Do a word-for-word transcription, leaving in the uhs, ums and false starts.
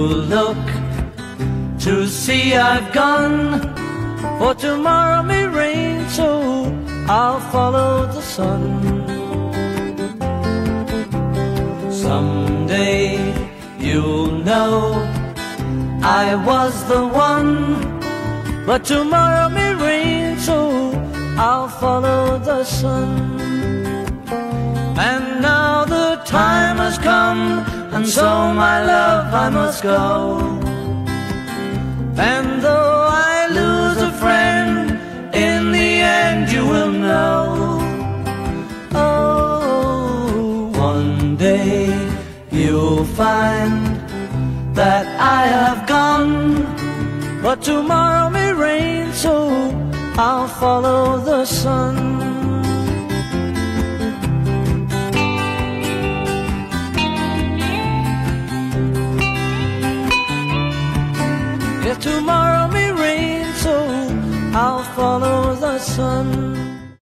look to see I've gone, for tomorrow may rain, so I'll follow the sun. Someday you'll know I was the one, but tomorrow may rain, so I'll follow the sun. And now the time has come, and so my love I must go. And though I lose a friend, in the end you will know. Oh, one day you'll find that I have gone, but tomorrow may rain, so I'll follow the sun.